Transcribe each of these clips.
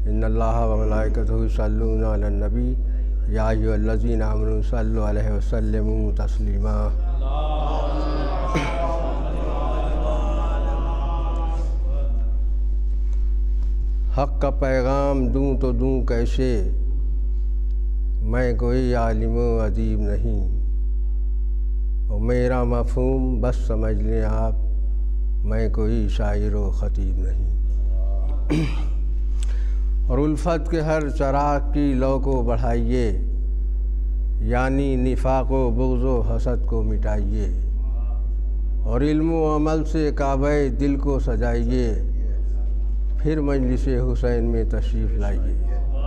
इन्नल्लाह व मलाइकतहु युसल्लूना अलन नबी या अय्युहल्लज़ीना आमनू सल्लु अलैहि व सल्लिमू तस्लीमा। हक़ का पैगाम दूँ तो दूँ कैसे, मैं कोई आलिम व अदीब नहीं, और मेरा मफ़हूम बस समझ लें आप, मैं कोई शायर व ख़तीब नहीं। और उल्फत के हर चराग की लौ को बढ़ाइए, यानी निफाक़ व बुग़्ज़ व हसद को मिटाइए, और इल्म व अमल से काबे दिल को सजाइए, फिर मजलिस हुसैन में तशरीफ़ लाइए।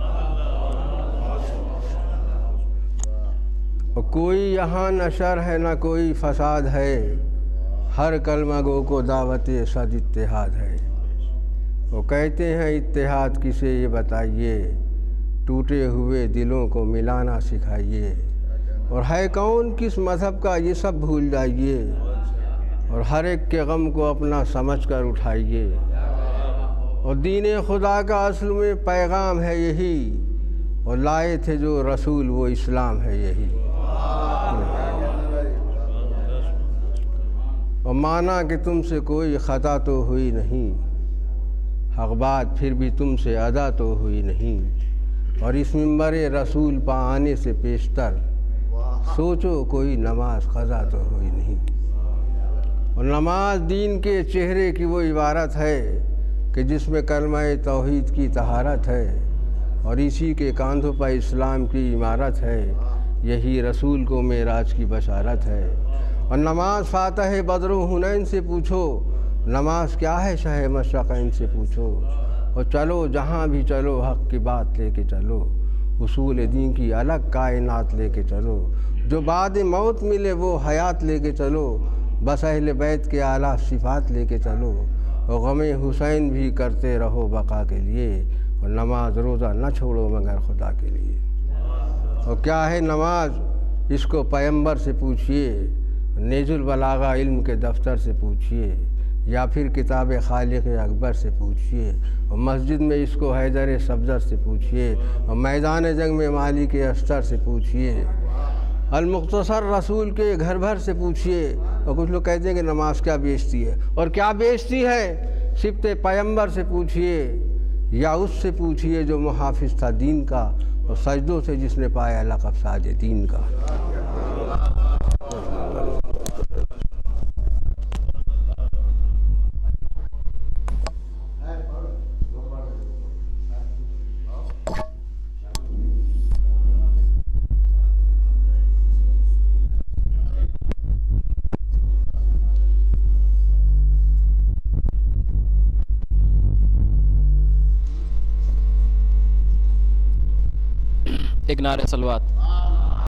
और कोई यहाँ न शर है न कोई फ़साद है, हर कलमा गो को दावत सद इत्तेहाद है। वो कहते हैं इत्तेहाद किसे ये बताइए, टूटे हुए दिलों को मिलाना सिखाइए, और है कौन किस मज़हब का ये सब भूल जाइए, और हर एक के गम को अपना समझ कर उठाइए। और दीन खुदा का असल में पैगाम है यही, और लाए थे जो रसूल वो इस्लाम है यही। और माना कि तुमसे कोई ख़ता तो हुई नहीं, हक़ बात फिर भी तुमसे अदा तो हुई नहीं, और इस मिंबर रसूल पा आने से पेशतर सोचो कोई नमाज क़ज़ा तो हुई नहीं। और नमाज दीन के चेहरे की वो इबारत है कि जिसमें कलमा तौहीद की तहारत है, और इसी के कांधों पर इस्लाम की इमारत है, यही रसूल को मेराज की बशारत है। और नमाज फ़ातह बदर हुनैन से पूछो, नमाज क्या है शह मशरक़ैन से पूछो, और चलो जहाँ भी चलो हक़ की बात लेके चलो, उसूल दीन की अलग कायनात लेके चलो, जो बाद मौत मिले वो हयात लेके चलो, बस अहले बैत के आला सिफ़ात लेके चलो, और गमे हुसैन भी करते रहो बका के लिए, और नमाज रोज़ा न छोड़ो मगर खुदा के लिए। और क्या है नमाज, इसको पैगंबर से पूछिए, नेजुल बलागा इल्म के दफ्तर से पूछिए, या फिर किताब खालिक अकबर से पूछिए, और मस्जिद में इसको हैदर सब्ज़र से पूछिए, और मैदान जंग में मालिक अस्तर से पूछिए, अल-मुख्तसर रसूल के घर भर से पूछिए। और कुछ लोग कहते हैं कि नमाज क्या बेचती है, और क्या बेचती है, सिफ़ते पैगंबर से पूछिए, या उससे पूछिए जो मुहाफ़िज़ था दीन का, और सजदों से जिसने पाया लक़ब साज दीन का। एक नारे सलवात।